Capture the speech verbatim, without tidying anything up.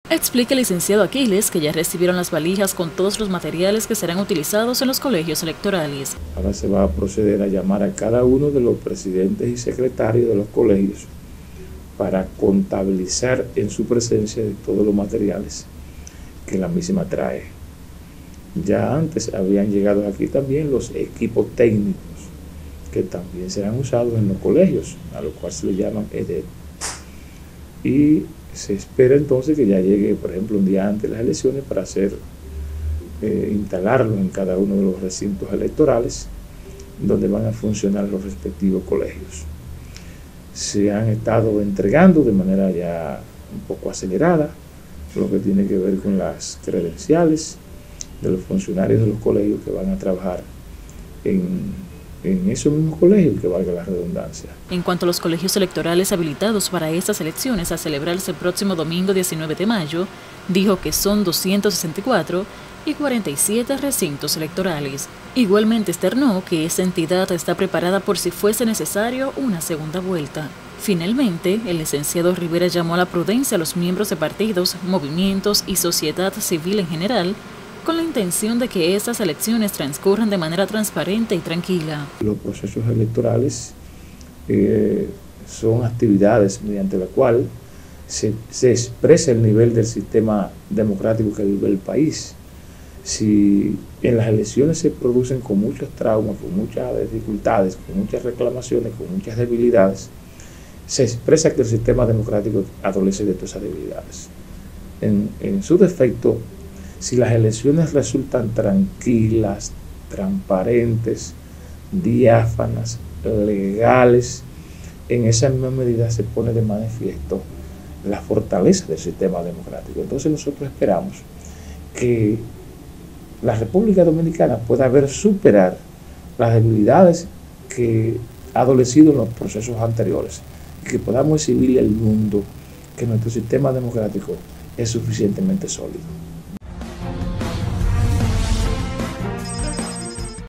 Explica el licenciado Aquiles que ya recibieron las valijas con todos los materiales que serán utilizados en los colegios electorales. Ahora se va a proceder a llamar a cada uno de los presidentes y secretarios de los colegios para contabilizar en su presencia de todos los materiales que la misma trae. Ya antes habían llegado aquí también los equipos técnicos que también serán usados en los colegios, a los cuales se le llaman E D E T. Y se espera entonces que ya llegue, por ejemplo, un día antes de las elecciones para hacer, eh, instalarlo en cada uno de los recintos electorales donde van a funcionar los respectivos colegios. Se han estado entregando de manera ya un poco acelerada lo que tiene que ver con las credenciales de los funcionarios de los colegios que van a trabajar en en esos mismos colegios, que valga la redundancia. En cuanto a los colegios electorales habilitados para estas elecciones a celebrarse el próximo domingo diecinueve de mayo, dijo que son doscientos sesenta y cuatro y cuarenta y siete recintos electorales. Igualmente externó que esa entidad está preparada por si fuese necesario una segunda vuelta. Finalmente, el licenciado Rivera llamó a la prudencia a los miembros de partidos, movimientos y sociedad civil en general, con la intención de que estas elecciones transcurran de manera transparente y tranquila. Los procesos electorales eh, son actividades mediante las cuales se, se expresa el nivel del sistema democrático que vive el país. Si en las elecciones se producen con muchos traumas, con muchas dificultades, con muchas reclamaciones, con muchas debilidades, se expresa que el sistema democrático adolece de todas esas debilidades. En, en su defecto, si las elecciones resultan tranquilas, transparentes, diáfanas, legales, en esa misma medida se pone de manifiesto la fortaleza del sistema democrático. Entonces nosotros esperamos que la República Dominicana pueda ver superar las debilidades que ha adolecido en los procesos anteriores y que podamos exhibirle al mundo que nuestro sistema democrático es suficientemente sólido.